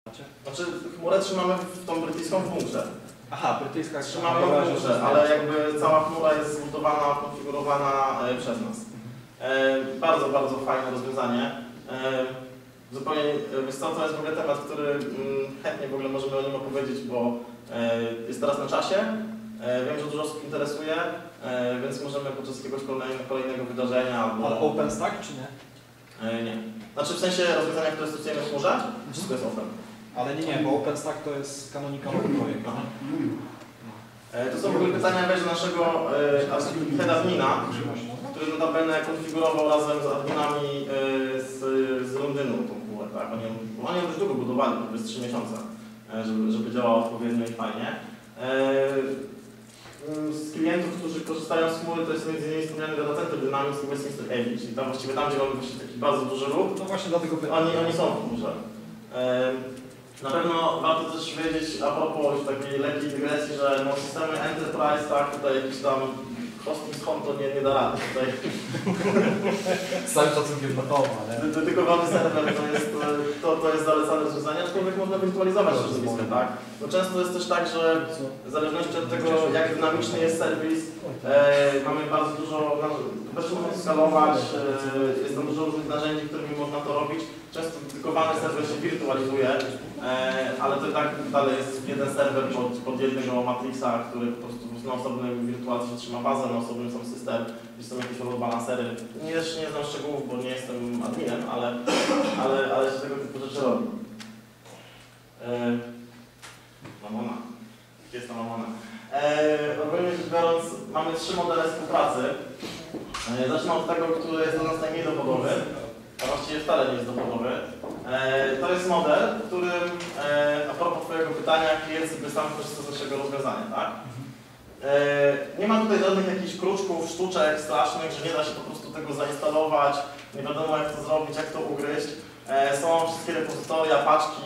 Znaczy chmurę trzymamy w tą brytyjską w bunkrze. Aha, brytyjska trzymamy ją w bunkrze, ale jakby cała chmura jest zbudowana, konfigurowana przez nas. Bardzo, bardzo fajne rozwiązanie. Zupełnie, wiesz co, to jest w ogóle temat, który chętnie w ogóle możemy o nim opowiedzieć, bo jest teraz na czasie. Wiem, że dużo osób interesuje, więc możemy podczas jakiegoś kolejnego wydarzenia albo... Ale OpenStack czy nie? Nie. Znaczy w sensie rozwiązania, które stosujemy w chmurze, wszystko jest open. Ale nie, bo OpenStack to jest kanonikowy projekt. To są w ogóle pytania weź naszego head-admina, który notabene konfigurował razem z adminami z Londynu tą chmurę, tak? Oni ją dość długo budowali, to jest 3 miesiące, żeby działała odpowiednio i fajnie. Z klientów, którzy korzystają z chmury, to jest m.in. wspomniany Data Center Dynamics i Westminster AV, czyli tam właściwie tam, gdzie mamy taki bardzo duży ruch, no właśnie dlatego oni są w chmurze. Na pewno warto też wiedzieć a propos takiej lekkiej dygresji, że no, systemy Enterprise, tak, tutaj jakiś tam hosting z home to nie da rady tutaj. Z całym szacunkiem na to, ale... Dedykowany serwer to jest zalecane rozwiązanie, aczkolwiek można wirtualizować środowisko, tak? No często jest też tak, że w zależności od tego, jak dynamiczny jest serwis, mamy bardzo dużo, też można skalować, jest tam dużo różnych narzędzi, którymi można to robić. Często dedykowany serwer się wirtualizuje, ale to i tak dalej jest jeden serwer pod jednego matrixa, który po prostu na osobnym wirtualizacji trzyma bazę, na osobnym sam system, gdzie są jakieś load balancery. Nie znam szczegółów, bo nie jestem adminem, ale się tego typu rzeczy robi. Mamona. Gdzie jest ta mamona? Ogólnie rzecz biorąc, mamy 3 modele współpracy. Zacznę od tego, który jest dla nas najmniej dochodowy, a właściwie wcale nie jest dochodowy. To jest model, w którym, a propos Twojego pytania, klient sobie sam korzysta z naszego rozwiązania, tak? Nie ma tutaj żadnych jakichś kruczków, sztuczek strasznych, że nie da się po prostu tego zainstalować, nie wiadomo jak to zrobić, jak to ugryźć. Są wszystkie repozytoria, paczki.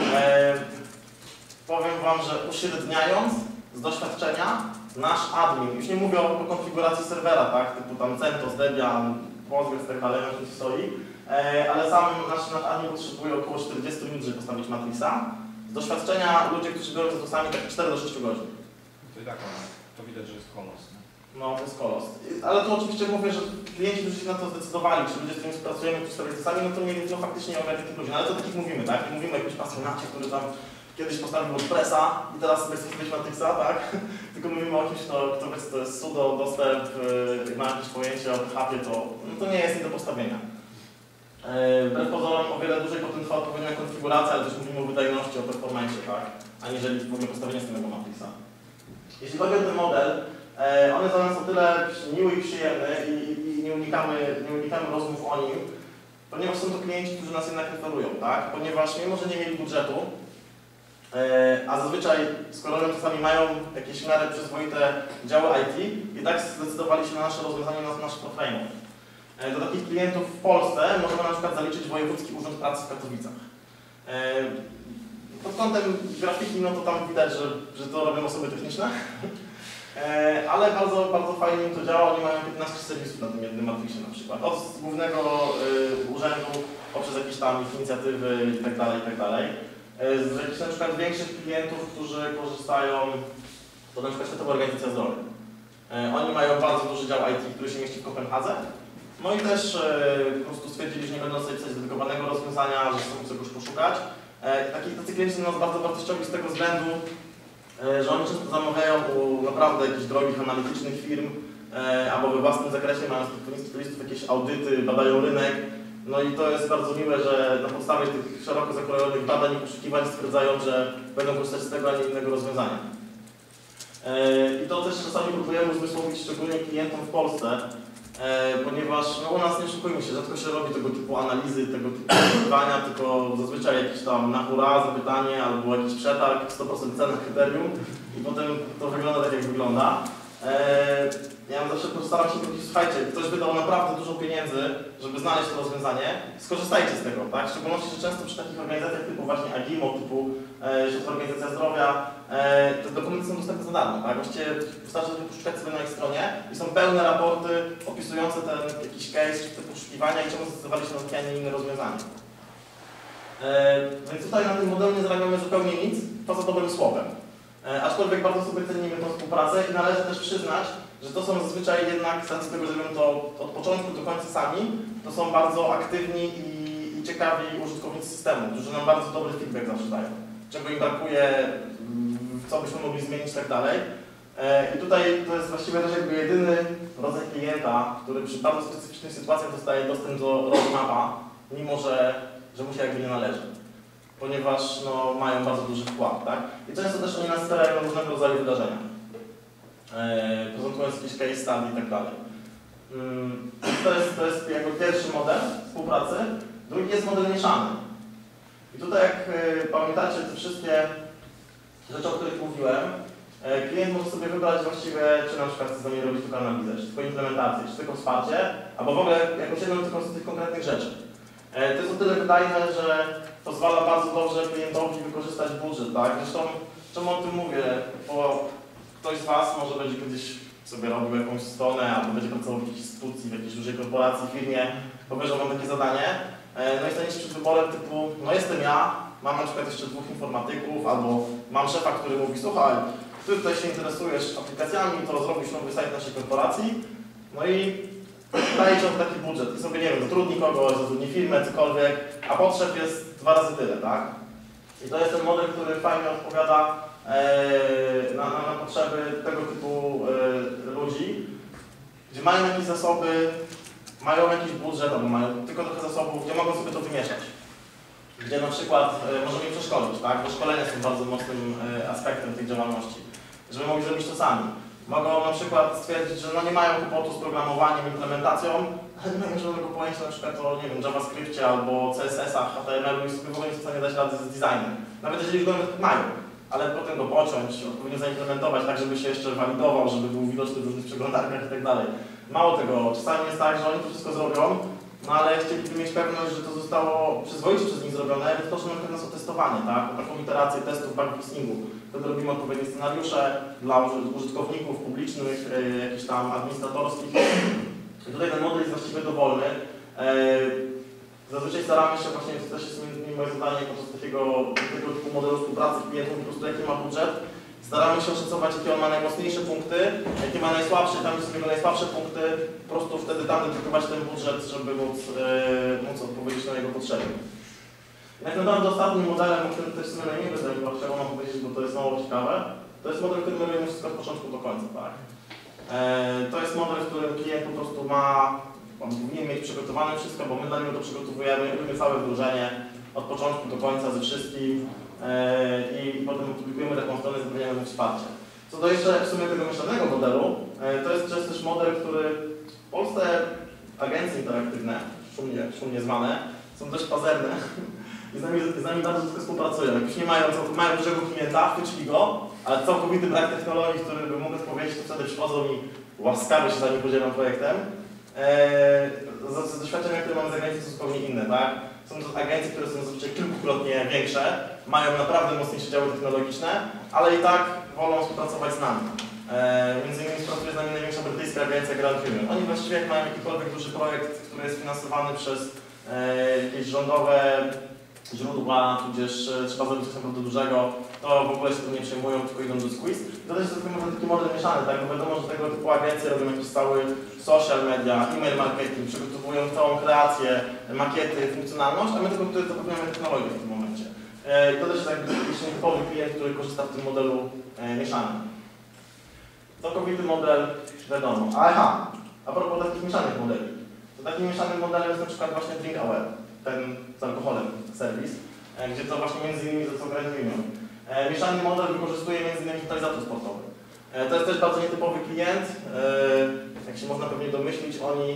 Powiem Wam, że uśredniając z doświadczenia, nasz admin, już nie mówię o konfiguracji serwera, tak, typu tam CentOS, Debian, Postgres i tak dalej, na czym stoi, ale sam nasz admin potrzebuje około 40 minut, żeby postawić matrixa. Z doświadczenia ludzie, którzy biorą za to sami, tak 4 do 6 godzin. To i tak to widać, że jest kolos. No, to jest kolos. Ale tu oczywiście mówię, że klienci, którzy się na to zdecydowali, czy ludzie, z którymi współpracujemy, którzy sobie sami, no to mieli to faktycznie ogarniać tych ludzi. No, ale to takich mówimy, tak? Nie mówimy o jakimś pasjonacie, który tam kiedyś postawił WordPressa i teraz sobie chce mieć matrixa, tak? Tylko mówimy o kimś, kto wie, co to jest sudo, dostęp, ma jakieś pojęcie o PHP, to nie jest nie do postawienia. Wbrew pozorom o wiele dłużej potem trwa odpowiednia konfiguracja, ale też mówimy o wydajności, o performancie, tak? Aniżeli w ogóle postawienie samego matrixa. Jeśli chodzi o ten model, on jest dla nas o tyle miły i przyjemny i nie unikamy rozmów o nim, ponieważ są to klienci, którzy nas jednak referują, tak? Ponieważ mimo, że nie mieli budżetu, a zazwyczaj z kolorem czasami mają jakieś w miarę przyzwoite działy IT i tak zdecydowali się na nasze rozwiązanie, na nasz framework. Do takich klientów w Polsce możemy na przykład zaliczyć Wojewódzki Urząd Pracy w Katowicach. Pod kątem grafiki, no to tam widać, że to robią osoby techniczne, ale bardzo, bardzo fajnie im to działa. Oni mają 15 serwisów na tym jednym matrixie na przykład. Od głównego urzędu, poprzez jakieś tam inicjatywy itd. Z jakichś na przykład większych klientów, którzy korzystają, to na przykład Światowa Organizacja Zdrowia. Oni mają bardzo duży dział IT, który się mieści w Kopenhadze. No i też po prostu stwierdzili, że nie będą sobie pisać dedykowanego rozwiązania, że chcą czegoś poszukać. Tacy klienci są nas bardzo wartościowi z tego względu, że oni często zamawiają u naprawdę jakichś drogich, analitycznych firm, albo we własnym zakresie mają specjalistów jakieś audyty, badają rynek. No i to jest bardzo miłe, że na podstawie tych szeroko zakrojonych badań i poszukiwań stwierdzają, że będą korzystać z tego, a nie innego rozwiązania. I to też czasami próbujemy uzmysłowić szczególnie klientom w Polsce, ponieważ no, u nas nie oszukujmy się, rzadko się robi tego typu analizy, tego typu pytania, tylko zazwyczaj jakieś tam na hura zapytanie albo jakiś przetarg, 100% cena kryterium i potem to wygląda tak, jak wygląda. Ja zawsze postaram się powiedzieć, słuchajcie, ktoś wydał naprawdę dużo pieniędzy, żeby znaleźć to rozwiązanie, skorzystajcie z tego, tak? W szczególności, że często przy takich organizacjach typu właśnie AGIMO, typu Światowa Organizacja Zdrowia, te dokumenty są dostępne za darmo, tak? Właściwie wystarczy poszukać sobie na ich stronie i są pełne raporty opisujące ten jakiś case, czy te poszukiwania i czemu zdecydowali się na takie, a nie inne rozwiązanie. Więc tutaj na tym modelu nie zarabiamy zupełnie nic, poza dobrym słowem. Aczkolwiek bardzo sobie cenimy tą współpracę i należy też przyznać, że to są zazwyczaj jednak, z racji tego, że robią to od początku do końca sami, to są bardzo aktywni i ciekawi użytkownicy systemu, którzy nam bardzo dobry feedback zawsze dają. Czego im brakuje, co byśmy mogli zmienić i tak dalej. I tutaj to jest właściwie też jakby jedyny rodzaj klienta, który przy bardzo specyficznych sytuacjach dostaje dostęp do roadmapa, mimo że mu się jakby nie należy. Ponieważ no, mają bardzo duży wkład, tak? I często też oni nas wspierają na różnego rodzaju wydarzenia. Prezentując jakiś case study i tak dalej. To jest jakby pierwszy model współpracy. Drugi jest model mieszany. I tutaj jak pamiętacie te wszystkie rzeczy, o których mówiłem, klient może sobie wybrać właściwie, czy na przykład chce z nami robić tylko analizę, czy tylko implementację, czy tylko wsparcie, albo w ogóle jakąś jedną tylko z tych konkretnych rzeczy. To jest o tyle wydajne, że pozwala bardzo dobrze klientowi wykorzystać budżet, tak? Zresztą, czemu o tym mówię? Bo ktoś z Was może będzie kiedyś sobie robił jakąś stronę, albo będzie pracował w jakiejś instytucji, w jakiejś dużej korporacji, firmie, powierzą Wam takie zadanie, no i staniecie przed wyborem typu, no jestem ja, mam na przykład jeszcze 2 informatyków, albo mam szefa, który mówi, słuchaj, Ty tutaj się interesujesz aplikacjami, to rozrobisz nowy sajt naszej korporacji, no i daje Ci taki budżet i sobie, nie wiem, zatrudni kogoś, zatrudni firmę, cokolwiek, a potrzeb jest 2 razy tyle, tak? I to jest ten model, który fajnie odpowiada na potrzeby tego typu ludzi, gdzie mają jakieś zasoby, mają jakiś budżet, albo mają tylko trochę zasobów, gdzie mogą sobie to wymieszać. Gdzie na przykład możemy ich przeszkolić, tak? Bo szkolenia są bardzo mocnym aspektem tej działalności, żeby mogli zrobić to sami. Mogą na przykład stwierdzić, że no nie mają kłopotu z programowaniem, implementacją, ale nie mają żadnego pojęcia na przykład o, nie wiem, JavaScriptie albo CSS-ach, HTML-u i sobie w ogóle nie są w stanie dać rady z designem. Nawet jeżeli go nawet mają, ale potem go pociąć, odpowiednio zaimplementować tak, żeby się jeszcze walidował, żeby był widoczny w różnych przeglądarkach i tak dalej. Mało tego, czasami jest tak, że oni to wszystko zrobią, no ale chcieliby mieć pewność, że to zostało przyzwoicie przez nich zrobione, więc proszę na przykład nas o testowanie, tak? O taką iterację testów bug fixingu. Wtedy robimy odpowiednie scenariusze dla użytkowników publicznych, jakichś tam administratorskich. I tutaj ten model jest właściwie dowolny. Zazwyczaj staramy się właśnie, to też jest moje zadanie podczas takiego typu modelu współpracy klientów, po prostu jaki ma budżet. Staramy się oszacować, jakie on ma najmocniejsze punkty, jakie ma najsłabsze, tam są jego najsłabsze punkty, po prostu wtedy tam dedykować ten budżet, żeby móc odpowiedzieć na jego potrzeby. I tak naprawdę ostatnim modelem, o którym też sobie najmniej będę mam powiedzieć, bo to jest mało ciekawe, to jest model, który my robimy wszystko od początku do końca, tak? To jest model, w którym klient po prostu on powinien mieć przygotowane wszystko, bo my dla niego to przygotowujemy, robimy całe wdrożenie od początku do końca ze wszystkim i potem publikujemy taką stronę i zapewniamy mu wsparcie. Co do jeszcze w sumie tego mieszanego modelu, to jest też model, który w Polsce agencje interaktywne, szumnie zwane, są dość pazerne i z nami bardzo tylko współpracują. Jak już nie mają dużego klienta, chwycili go, ale całkowity brak technologii, który by mógł odpowiedzieć, to wtedy przychodzą i łaskawie się za nim podzielam projektem. Doświadczenia, które mamy za granicą, są zupełnie inne, tak? Są to agencje, które są zazwyczaj kilkukrotnie większe, mają naprawdę mocniejsze działy technologiczne, ale i tak wolą współpracować z nami. Między innymi współpracuje z nami największa brytyjska agencja Grand Union. Oni właściwie jak mają jakikolwiek duży projekt, który jest finansowany przez jakieś rządowe źródła, tudzież trzeba zrobić coś naprawdę dużego, to w ogóle się tym nie przejmują, tylko idą do squeeze. I to też jest taki model mieszany, tak? Bo wiadomo, że tego typu agencje robią jakiś cały social media, e-mail marketing, przygotowują całą kreację, makiety, funkcjonalność, a my tylko tutaj zapewniamy technologię w tym momencie. I to też jest jakby typowy klient, który korzysta w tym modelu mieszanym. Całkowity model, wiadomo. A propos takich mieszanych modeli. To takim mieszanym modelem jest na przykład właśnie Drink Aware, ten z alkoholem serwis, gdzie to właśnie między innymi za co Grand Union. Mieszany model wykorzystuje między innymi totalizator sportowy. To jest też bardzo nietypowy klient, jak się można pewnie domyślić, oni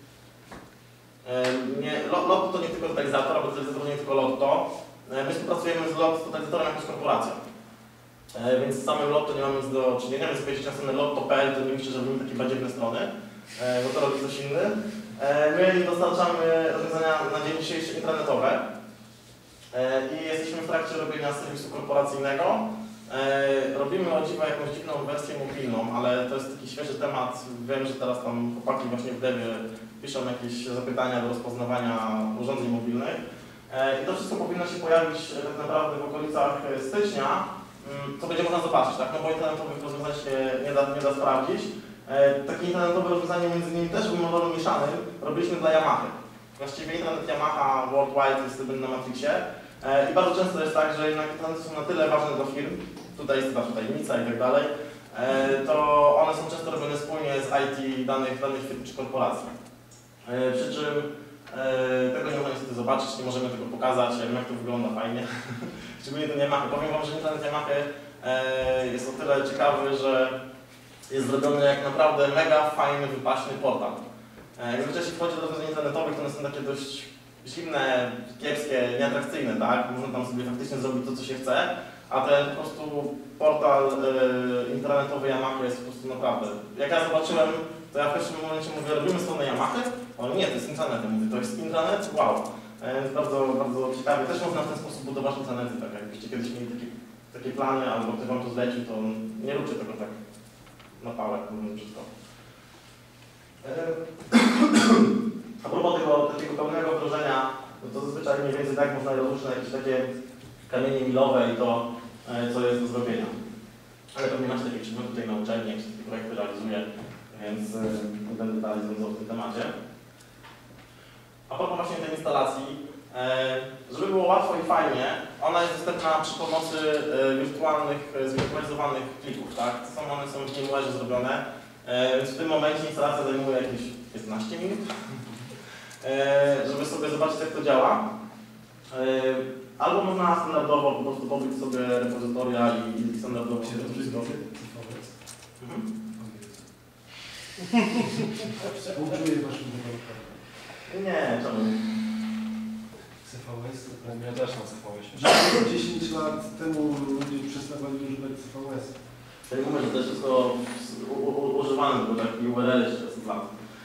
Lotto to nie tylko totalizator, albo totalizator nie tylko Lotto. My współpracujemy z totalizatorem jako z korporacją. Więc z samym Lotto nie mamy nic do czynienia, więc pojedziecie na stronę lotto.pl, to nie myślę, że robimy takie badziewne strony, bo to robi coś inny. My dostarczamy rozwiązania na dzień dzisiejszy intranetowe i jesteśmy w trakcie robienia serwisu korporacyjnego. Robimy o dziwo jakąś dziwną wersję mobilną, ale to jest taki świeży temat. Wiem, że teraz tam chłopaki właśnie w devie piszą jakieś zapytania do rozpoznawania urządzeń mobilnych. I to wszystko powinno się pojawić tak naprawdę w okolicach stycznia, co będzie można zobaczyć, tak? No bo internetowych rozwiązań się nie da sprawdzić. Takie internetowe rozwiązanie między innymi też w modelu mieszanym robiliśmy dla Yamaha. Właściwie internet Yamaha worldwide jest na Matrixie i bardzo często jest tak, że jednak internety są na tyle ważne dla firm, tutaj jest wasza tajemnica i tak dalej, to one są często robione wspólnie z IT danych firm czy korporacji. Przy czym tego nie można niestety zobaczyć, nie możemy tego pokazać, jak to wygląda fajnie. Szczególnie ten Yamaha. Powiem wam, że internet Yamaha jest o tyle ciekawy, że jest zrobiony jak naprawdę mega fajny, wypaśny portal. Zazwyczaj jeśli chodzi o rozwiązań internetowych, to one są takie dość zimne, kiepskie, nieatrakcyjne, tak? Można tam sobie faktycznie zrobić to, co się chce, a ten po prostu portal internetowy Yamaha jest po prostu naprawdę. Jak ja zobaczyłem, to ja w pierwszym momencie mówię, robimy stronę Yamaha? O nie, to jest intranet. Ja mówię, to jest intranet? Wow. Bardzo, bardzo ciekawie. Też można w ten sposób budować intranety, tak? Jakbyście kiedyś mieli takie plany, albo ktoś wam to zlecił, to nie róbcie tego tak na pałę, mówiąc brzydko. A propos takiego pełnego wdrożenia, no to zazwyczaj mniej więcej tak można rozróżnić na jakieś takie kamienie milowe i to, co jest do zrobienia. Ale pewnie macie takie przedmioty tutaj na uczelni, jak się takie projekty realizuje, więc nie będę dalej związał w tym temacie. A propos właśnie tej instalacji, żeby było łatwo i fajnie, ona jest dostępna przy pomocy zwirtualizowanych plików, tak? One są w VMware'ze zrobione, więc w tym momencie instalacja zajmuje jakieś 15 minut, żeby sobie zobaczyć, jak to działa. Albo można standardowo po prostu pobyć sobie repozytoria i standardowo się to wszystko. Współczuję waszym deweloperom. Nie, czemu? CVS? U mnie też na CVS. 10 lat temu ludzie przestawali używać CVS. Czyli mówię, że to jest wszystko używane, bo taki URL jeszcze jest od lat.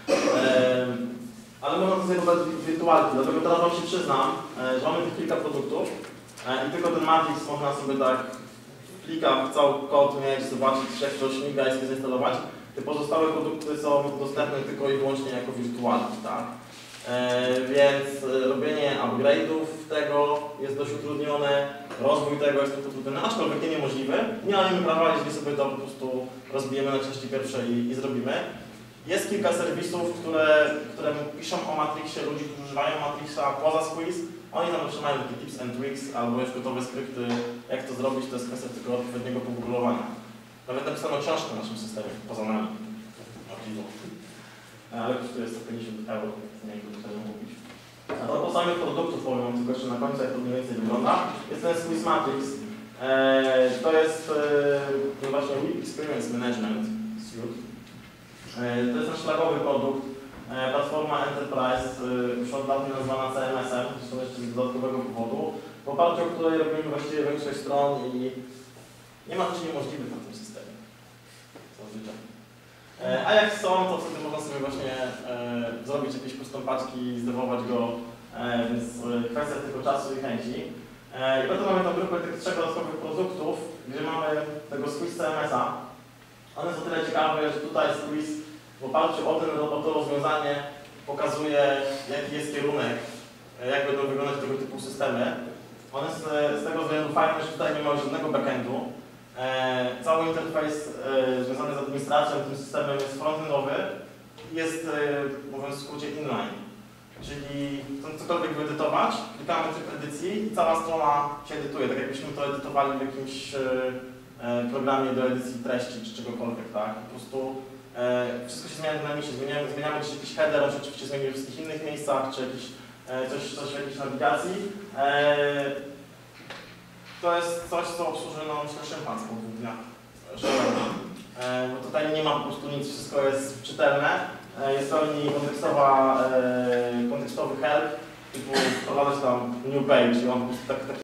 Ale można to sobie dodać wirtualki, dlatego teraz wam się przyznam, że mamy tych kilka produktów i tylko ten Matrix można sobie tak w plikach cały kod mieć, zobaczyć, jak to śmiga i sobie zainstalować. Te pozostałe produkty są dostępne tylko i wyłącznie jako wirtualki, tak? Więc robienie upgrade'ów tego jest dość utrudnione, rozwój tego jest dość utrudniony, aczkolwiek nie niemożliwy. Nie mamy prawa, jeżeli sobie to po prostu rozbijemy na części pierwsze i zrobimy. Jest kilka serwisów, które piszą o Matrixie, ludzi, którzy używają Matrixa poza Squeeze. Oni tam otrzymają takie tips and tricks albo już gotowe skrypty, jak to zrobić, to jest kwestia tylko odpowiedniego pogooglowania. Nawet napisano książkę w naszym systemie, poza nami. Ale kosztuje 150 €, nie wiem, jak to mówić. A propos samych produktów, powiem tylko jeszcze na końcu, jak to mniej więcej wygląda. Jest ten Squeeze Matrix. To jest właśnie Web Experience Management Suite. To jest nasz flagowy produkt. Platforma Enterprise, już od lat nazywana CMS-em, zresztą jeszcze z dodatkowego powodu, w oparciu o której robimy właściwie większość stron i nie ma rzeczy niemożliwych na tym systemie. Zazwyczaj. A jak są, to wtedy można sobie właśnie zrobić jakieś custom paczki, zdewować go, więc kwestia tylko czasu i chęci. I potem mamy tą grupę tych 3 dodatkowych produktów, gdzie mamy tego Squeeze CMS-a. One są tyle ciekawe, że tutaj Squeeze w oparciu o to rozwiązanie pokazuje, jaki jest kierunek, jak będą wyglądać tego typu systemy. One z tego względu fajne, że tutaj nie ma żadnego backendu. Cały interfejs związany z administracją tym systemem jest frontendowy, jest, mówiąc w skrócie, inline. Czyli cokolwiek wyedytować, klikamy tryb edycji i cała strona się edytuje, tak jakbyśmy to edytowali w jakimś programie do edycji treści czy czegokolwiek, tak? Po prostu wszystko się zmienia dynamicznie, zmieniamy gdzieś jakiś header, on się oczywiście zmieni w wszystkich innych miejscach, czy jakieś, coś w jakiejś nawigacji. To jest coś, co obsłuży szympans po 2 dniach szkolenia. Bo tutaj nie ma po prostu nic, wszystko jest czytelne. Jest to kontekstowy help, typu wprowadzać tam new page i on po prostu taki